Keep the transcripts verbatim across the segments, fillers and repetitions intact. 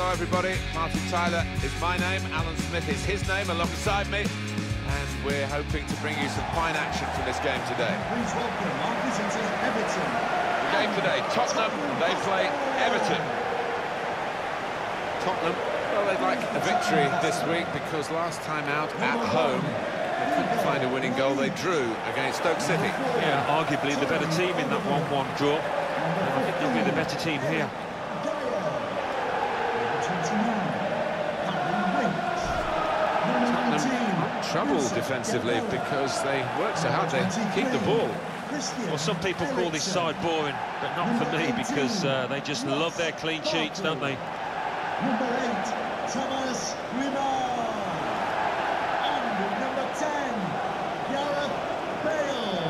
Hello everybody, Martin Tyler is my name, Alan Smith is his name alongside me, and we're hoping to bring you some fine action from this game today. Please welcome our visitors, Everton. The game today, Tottenham, they play Everton. Tottenham, well, they'd like a victory this week because last time out at home they couldn't find a winning goal. They drew against Stoke City. Yeah, arguably the better team in that one one draw. I think they'll be the better team here. Trouble defensively because they work so hard, they keep the ball. Well, some people call this side boring, but not for me because uh, they just love their clean sheets, don't they? Number eight, Thomas Lemar. And number ten, Gareth Bale.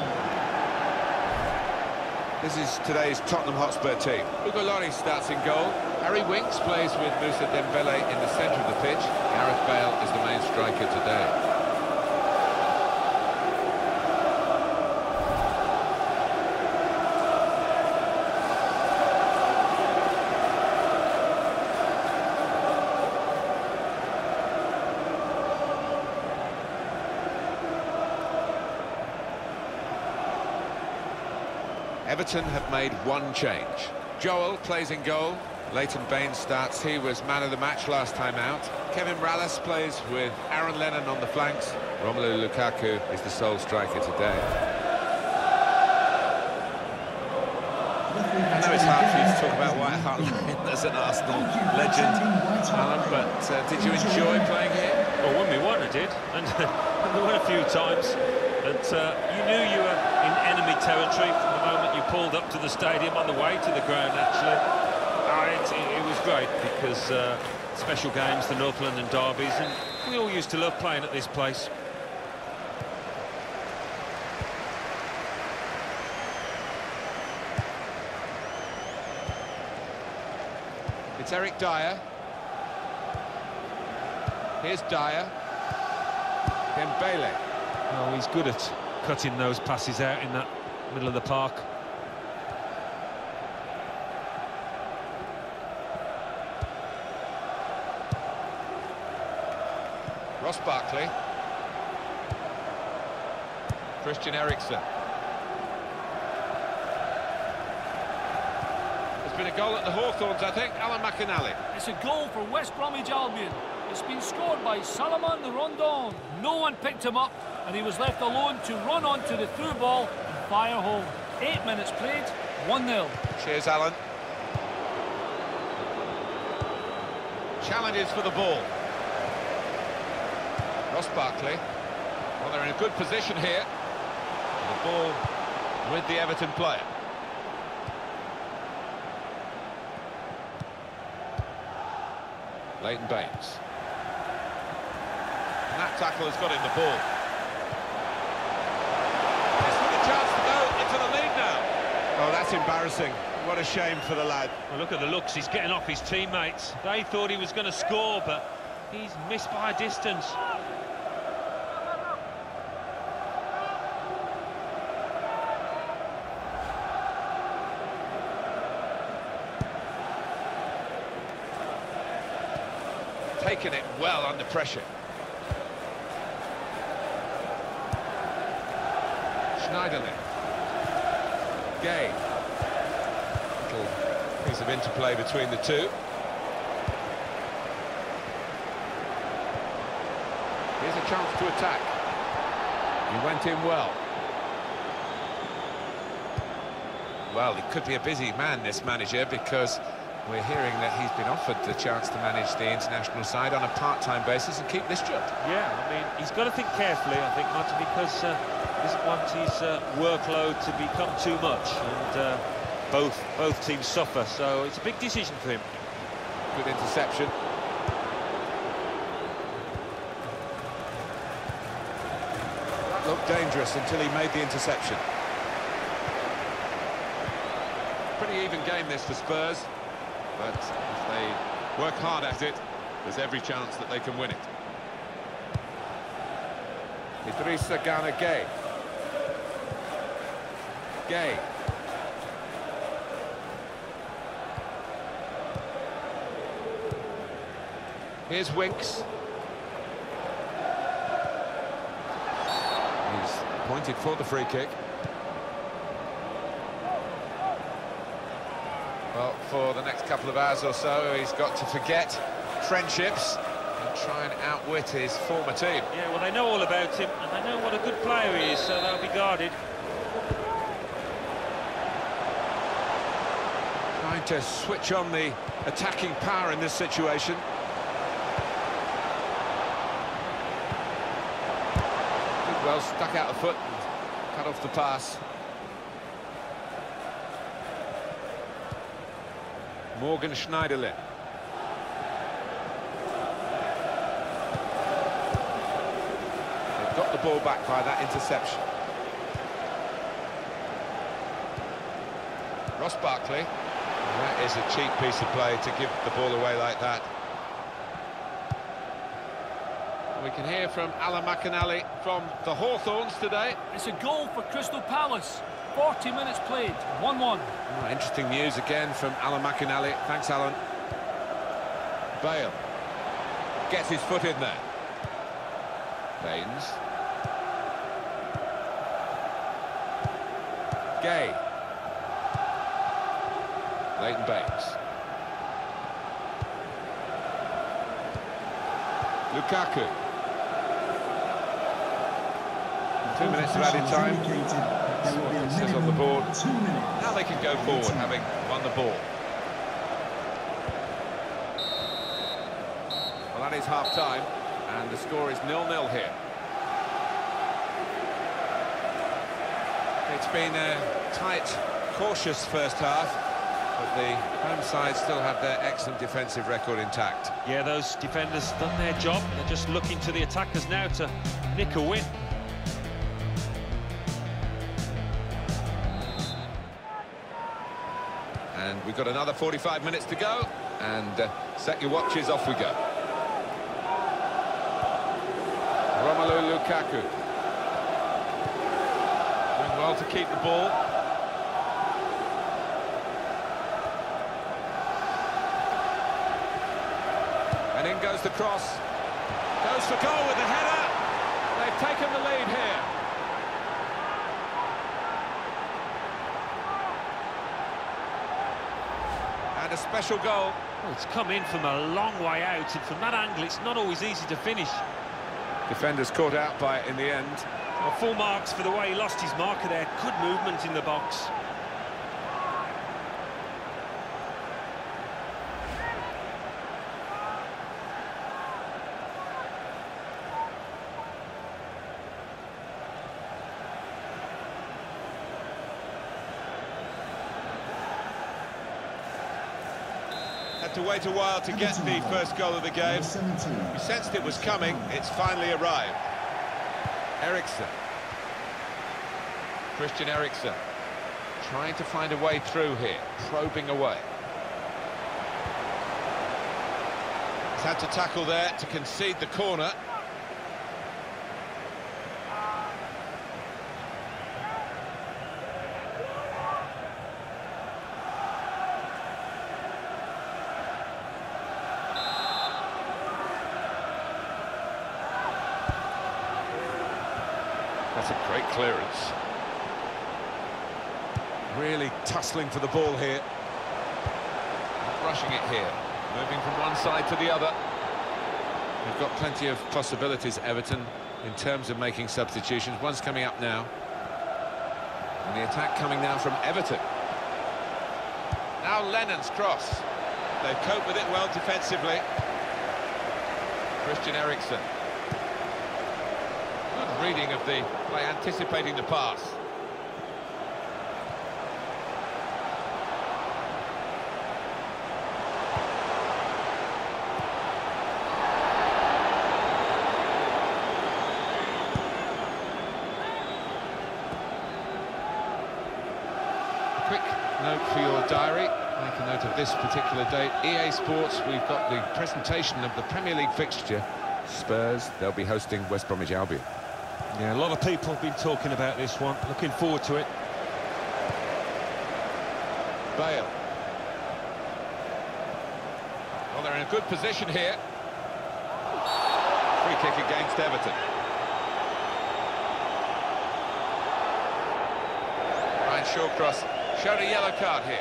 This is today's Tottenham Hotspur team. Hugo Lloris starts in goal. Harry Winks plays with Moussa Dembele in the centre of the pitch. Gareth Bale is the main striker today. Everton have made one change. Joel plays in goal. Leighton Baines starts. He was man of the match last time out. Kevin Rallis plays with Aaron Lennon on the flanks. Romelu Lukaku is the sole striker today. I know it's hard for you to talk about White Hart Lane as an Arsenal legend, Alan, but uh, did you enjoy playing here? Well, when we won, I did, and we won a few times. But uh, you knew you were in enemy territory from the moment you pulled up to the stadium on the way to the ground, actually. Uh, it, it, it was great because uh, special games, the North London derbies, and we all used to love playing at this place. It's Eric Dyer. Here's Dyer. Dembele. Oh, he's good at cutting those passes out in that middle of the park. Ross Barkley. Christian Eriksen. There's been a goal at the Hawthorns, I think. Alan McInally. It's a goal for West Bromwich Albion. It's been scored by Salomon Rondon. No one picked him up, and he was left alone to run onto the through ball and fire home. Eight minutes played, one nil. Cheers, Alan. Challenges for the ball. Ross Barkley. Well, they're in a good position here. The ball with the Everton player. Leighton Baines. And that tackle has got in the ball. This with a chance to go into the lead now. Oh, that's embarrassing. What a shame for the lad. Well, look at the looks. He's getting off his teammates. They thought he was going to score, but he's missed by a distance. Taken it well under pressure. Schneiderlin. Gay. Little piece of interplay between the two. Here's a chance to attack. He went in well. Well, he could be a busy man, this manager, because we're hearing that he's been offered the chance to manage the international side on a part-time basis and keep this job. Yeah, I mean, he's got to think carefully, I think, Martin, because uh, he doesn't want his uh, workload to become too much, and uh, both both teams suffer, so it's a big decision for him. Good interception. That looked dangerous until he made the interception. Pretty even game this for Spurs. But if they work hard at it, there's every chance that they can win it. Idrissa Gana Gueye. Gay. Here's Winks. He's pointed for the free kick. Well, for the next couple of hours or so, he's got to forget friendships and try and outwit his former team. Yeah, well, they know all about him, and they know what a good player he is, so they'll be guarded. Trying to switch on the attacking power in this situation. Well, stuck out the foot and cut off the pass. Morgan Schneiderlin. They've got the ball back by that interception. Ross Barkley. That is a cheap piece of play to give the ball away like that. We can hear from Alan McInally from the Hawthorns today. It's a goal for Crystal Palace. forty minutes played, one one. Oh, interesting news again from Alan McInally. Thanks, Alan. Bale gets his foot in there. Baines. Gay. Leighton Baines. Lukaku. Two minutes of added time. That's what it says on the board. Now they can go forward, having won the ball. Well, that is half-time, and the score is nil nil here. It's been a tight, cautious first half, but the home side still have their excellent defensive record intact. Yeah, those defenders done their job. They're just looking to the attackers now to nick a win. And we've got another forty-five minutes to go, and uh, set your watches, off we go. Romelu Lukaku. Doing well to keep the ball. And in goes the cross. Goes for goal with the header. They've taken the lead here. And a special goal. Well, it's come in from a long way out, and from that angle it's not always easy to finish. Defenders caught out by it in the end. Well, full marks for the way he lost his marker there. Good movement in the box. Had to wait a while to get the first goal of the game. We sensed it was coming. It's finally arrived. Eriksen. Christian Eriksen. Trying to find a way through here. Probing away. He's had to tackle there to concede the corner. That's a great clearance. Really tussling for the ball here. Not rushing it here. Moving from one side to the other. They've got plenty of possibilities, Everton, in terms of making substitutions. One's coming up now. And the attack coming now from Everton. Now Lennon's cross. They've coped with it well defensively. Christian Eriksen. Good reading of the play, anticipating the pass. Quick note for your diary. Make a note of this particular date. E A Sports, we've got the presentation of the Premier League fixture. Spurs, they'll be hosting West Bromwich Albion. Yeah, a lot of people have been talking about this one. Looking forward to it. Bale. Well, they're in a good position here. Free kick against Everton. Ryan Shawcross showed a yellow card here.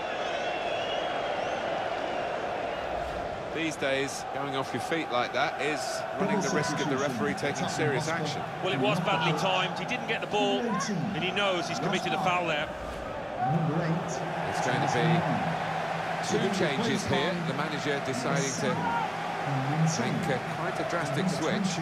These days, going off your feet like that is running the risk of the referee taking serious action. Well, it was badly timed. He didn't get the ball, and he knows he's committed a foul there. It's going to be two changes here. The manager deciding to make a, quite a drastic switch.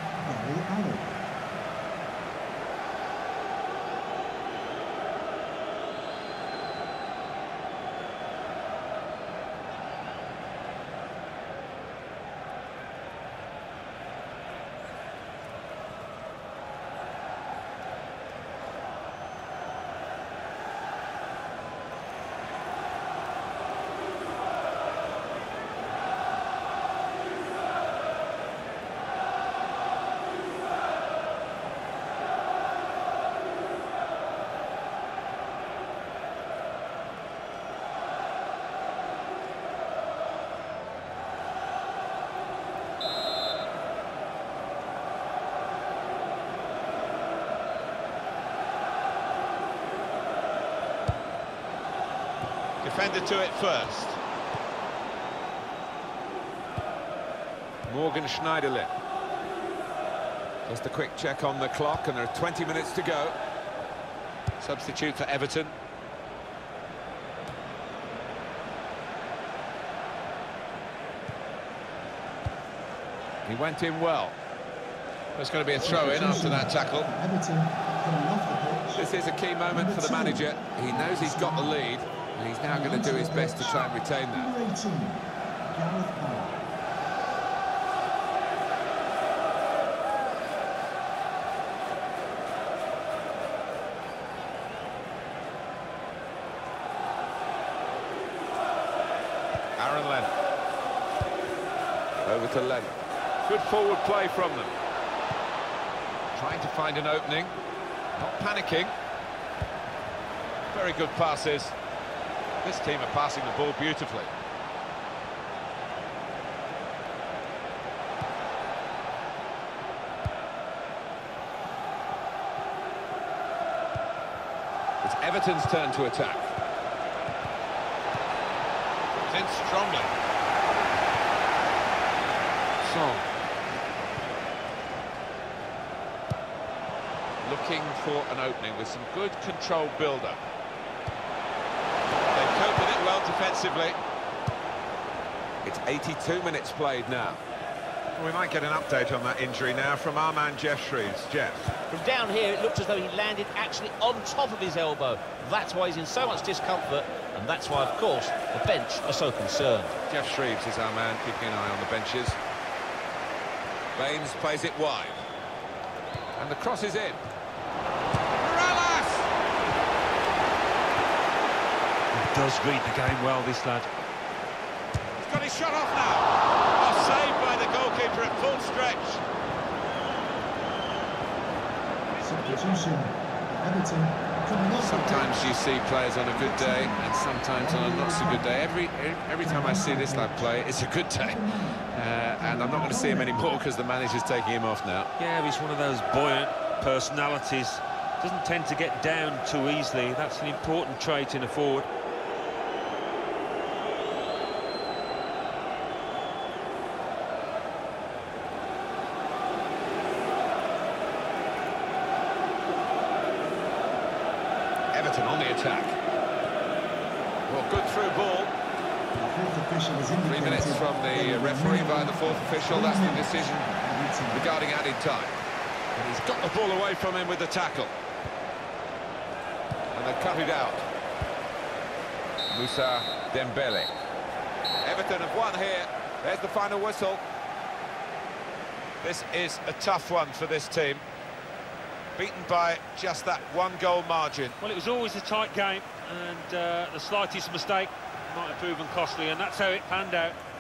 Defender to it first. Morgan Schneiderlin. Just a quick check on the clock, and there are twenty minutes to go. Substitute for Everton. He went in well. There's going to be a throw-in after that tackle. This is a key moment for the manager. He knows he's got the lead, and he's now going to do his best to try and retain that. Aaron Lennon. Over to Lennon. Good forward play from them. Trying to find an opening. Not panicking. Very good passes. This team are passing the ball beautifully. It's Everton's turn to attack. It's in strongly. Song. Looking for an opening with some good controlled build-up. They've coped with it well defensively. It's eighty-two minutes played now. We might get an update on that injury now from our man Geoff Shreeves. Jeff. From down here, it looked as though he landed actually on top of his elbow. That's why he's in so much discomfort, and that's why, of course, the bench are so concerned. Geoff Shreeves is our man, keeping an eye on the benches. Baines plays it wide. And the cross is in. Morales! He does read the game well, this lad. He's got his shot off now. Oh, saved by the goalkeeper at full stretch. Substitution. Everton coming off. Sometimes you see players on a good day and sometimes on a not so good day. Every every time I see this lad play, it's a good day. Uh, and I'm not going to see him anymore because the manager's taking him off now. Yeah, he's one of those buoyant personalities. Doesn't tend to get down too easily. That's an important trait in a forward. Everton on the attack. Well, good through ball. Three minutes from the referee by the fourth official. That's the decision regarding added time. And he's got the ball away from him with the tackle. And they cut it out. Moussa Dembele. Everton have won here. There's the final whistle. This is a tough one for this team. Beaten by just that one goal margin. Well, it was always a tight game, and uh, the slightest mistake might have proven costly, and that's how it panned out.